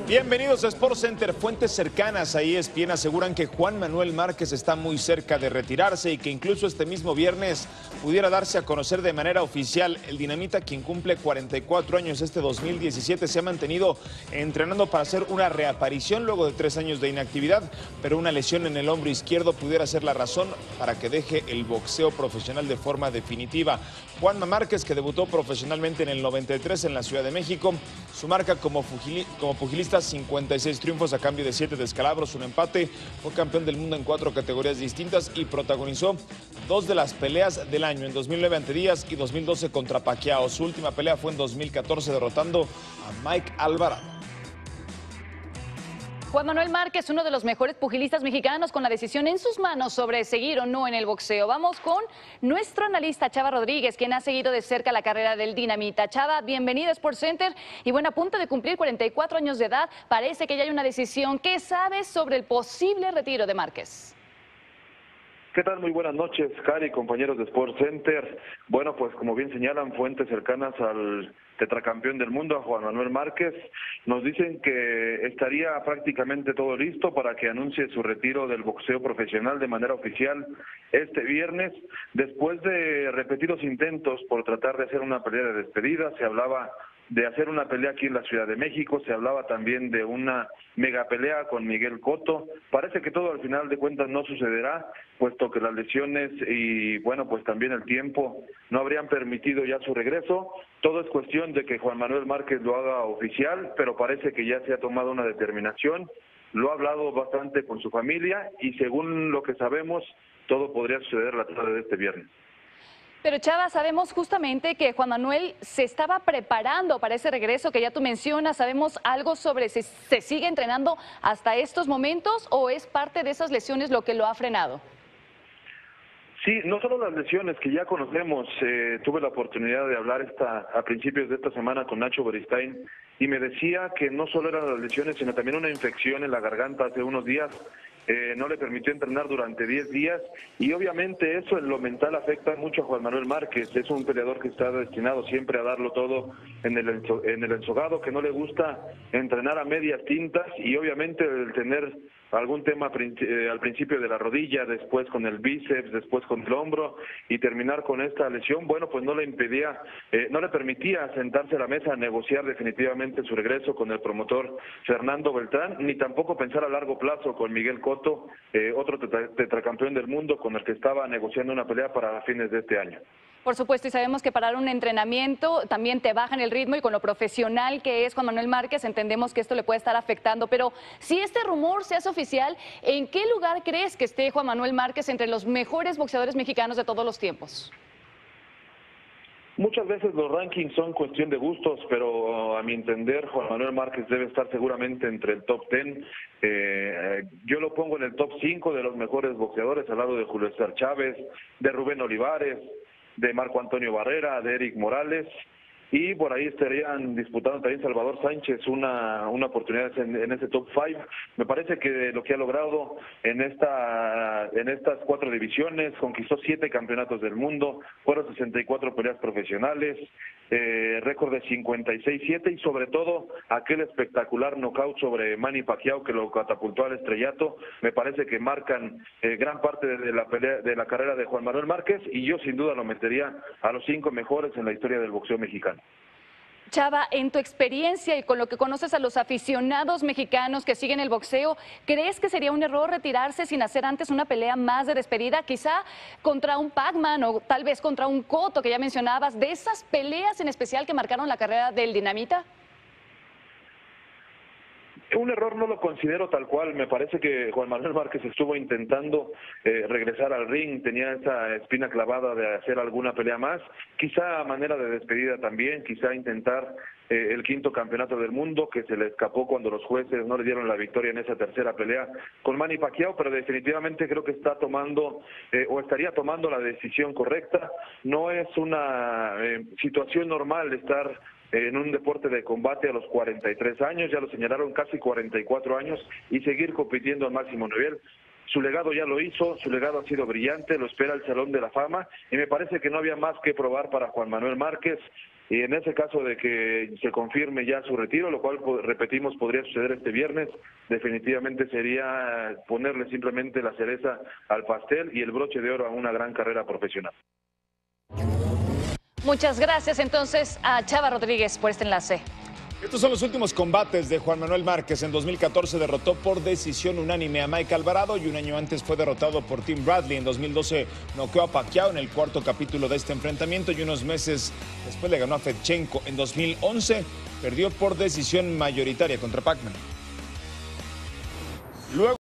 Bienvenidos a Sports Center. Fuentes cercanas a ESPN aseguran que Juan Manuel Márquez está muy cerca de retirarse y que incluso este mismo viernes pudiera darse a conocer de manera oficial. El dinamita, quien cumple 44 años este 2017, se ha mantenido entrenando para hacer una reaparición luego de 3 años de inactividad, pero una lesión en el hombro izquierdo pudiera ser la razón para que deje el boxeo profesional de forma definitiva. Juanma Márquez, que debutó profesionalmente en el 93 en la Ciudad de México, su marca como pugilista, 56 triunfos a cambio de 7 descalabros, un empate, fue campeón del mundo en 4 categorías distintas y protagonizó 2 de las peleas del año, en 2009 ante Díaz y 2012 contra Pacquiao. Su última pelea fue en 2014 derrotando a Mike Alvarado. Juan Manuel Márquez, uno de los mejores pugilistas mexicanos, con la decisión en sus manos sobre seguir o no en el boxeo. Vamos con nuestro analista Chava Rodríguez, quien ha seguido de cerca la carrera del dinamita. Chava, bienvenida a Sports Center y bueno, a punto de cumplir 44 años de edad, parece que ya hay una decisión. ¿Qué sabes sobre el posible retiro de Márquez? ¿Qué tal? Muy buenas noches, Cari, compañeros de Sports Center. Bueno, pues como bien señalan fuentes cercanas al tetracampeón del mundo, a Juan Manuel Márquez, nos dicen que estaría prácticamente todo listo para que anuncie su retiro del boxeo profesional de manera oficial este viernes. Después de repetidos intentos por tratar de hacer una pelea de despedida, se hablaba de hacer una pelea aquí en la Ciudad de México, se hablaba también de una mega pelea con Miguel Cotto. Parece que todo al final de cuentas no sucederá, puesto que las lesiones y bueno, pues también el tiempo no habrían permitido ya su regreso. Todo es cuestión de que Juan Manuel Márquez lo haga oficial, pero parece que ya se ha tomado una determinación, lo ha hablado bastante con su familia y según lo que sabemos, todo podría suceder la tarde de este viernes. Pero Chava, sabemos justamente que Juan Manuel se estaba preparando para ese regreso que ya tú mencionas. ¿Sabemos algo sobre si se sigue entrenando hasta estos momentos o es parte de esas lesiones lo que lo ha frenado? Sí, no solo las lesiones que ya conocemos. Tuve la oportunidad de hablar a principios de esta semana con Nacho Beristain y me decía que no solo eran las lesiones, sino también una infección en la garganta hace unos días. No le permitió entrenar durante 10 días y obviamente eso en lo mental afecta mucho a Juan Manuel Márquez. Es un peleador que está destinado siempre a darlo todo en el ensogado, que no le gusta entrenar a medias tintas y obviamente el tener algún tema al principio de la rodilla, después con el bíceps, después con el hombro y terminar con esta lesión, bueno, pues no le permitía sentarse a la mesa a negociar definitivamente su regreso con el promotor Fernando Beltrán, ni tampoco pensar a largo plazo con Miguel Cotto, otro tetracampeón del mundo con el que estaba negociando una pelea para fines de este año. Por supuesto, y sabemos que para un entrenamiento también te bajan el ritmo y con lo profesional que es Juan Manuel Márquez entendemos que esto le puede estar afectando, pero si este rumor se hace oficial, ¿en qué lugar crees que esté Juan Manuel Márquez entre los mejores boxeadores mexicanos de todos los tiempos? Muchas veces los rankings son cuestión de gustos, pero a mi entender Juan Manuel Márquez debe estar seguramente entre el top 10. Yo lo pongo en el top 5 de los mejores boxeadores, al lado de Julio César Chávez, de Rubén Olivares, de Marco Antonio Barrera, de Eric Morales, y por ahí estarían disputando también Salvador Sánchez una oportunidad en ese top 5. Me parece que lo que ha logrado en estas 4 divisiones, conquistó 7 campeonatos del mundo, fueron 64 peleas profesionales, récord de 56-7 y sobre todo aquel espectacular knockout sobre Manny Pacquiao que lo catapultó al estrellato. Me parece que marcan gran parte de la carrera de Juan Manuel Márquez y yo sin duda lo metería a los 5 mejores en la historia del boxeo mexicano. Chava, en tu experiencia y con lo que conoces a los aficionados mexicanos que siguen el boxeo, ¿crees que sería un error retirarse sin hacer antes una pelea más de despedida? Quizá contra un Pac-Man o tal vez contra un Cotto que ya mencionabas, de esas peleas en especial que marcaron la carrera del dinamita. Un error no lo considero tal cual. Me parece que Juan Manuel Márquez estuvo intentando regresar al ring, tenía esa espina clavada de hacer alguna pelea más, quizá a manera de despedida también, quizá intentar el 5º campeonato del mundo, que se le escapó cuando los jueces no le dieron la victoria en esa tercera pelea con Manny Pacquiao, pero definitivamente creo que está tomando o estaría tomando la decisión correcta. No es una situación normal estar en un deporte de combate a los 43 años, ya lo señalaron, casi 44 años, y seguir compitiendo al máximo nivel. Su legado ya lo hizo, su legado ha sido brillante, lo espera el Salón de la Fama, y me parece que no había más que probar para Juan Manuel Márquez. Y en ese caso de que se confirme ya su retiro, lo cual, repetimos, podría suceder este viernes, definitivamente sería ponerle simplemente la cereza al pastel y el broche de oro a una gran carrera profesional. Muchas gracias entonces a Chava Rodríguez por este enlace. Estos son los últimos combates de Juan Manuel Márquez. En 2014 derrotó por decisión unánime a Mike Alvarado y un año antes fue derrotado por Tim Bradley. En 2012 noqueó a Pacquiao en el cuarto capítulo de este enfrentamiento y unos meses después le ganó a Fedchenko. En 2011 perdió por decisión mayoritaria contra Pacman. Luego